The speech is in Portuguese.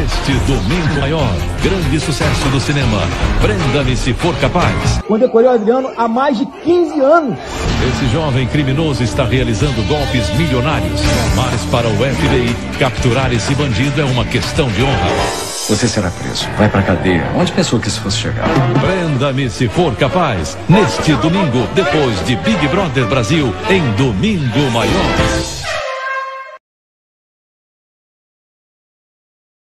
Neste Domingo Maior, grande sucesso do cinema, Prenda-me se for capaz. Condecorei o Adriano há mais de 15 anos. Esse jovem criminoso está realizando golpes milionários, mas para o FBI, capturar esse bandido é uma questão de honra. Você será preso, vai pra cadeia. Onde pensou que isso fosse chegar? Prenda-me se for capaz, neste domingo, depois de Big Brother Brasil, em Domingo Maior.